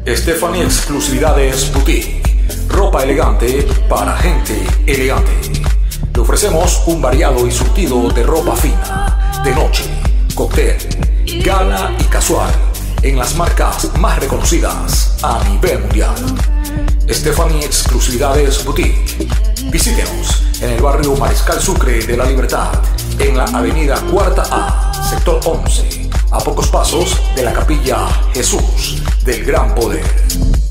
Stephanie Exclusividades Boutique. Ropa elegante para gente elegante. Le ofrecemos un variado y surtido de ropa fina, de noche, cóctel, gala y casual, en las marcas más reconocidas a nivel mundial. Stephanie Exclusividades Boutique. Visítenos en el barrio Mariscal Sucre de la Libertad, en la avenida Cuarta A, sector 11, a pocos pasos de la capilla Jesús del Gran Poder.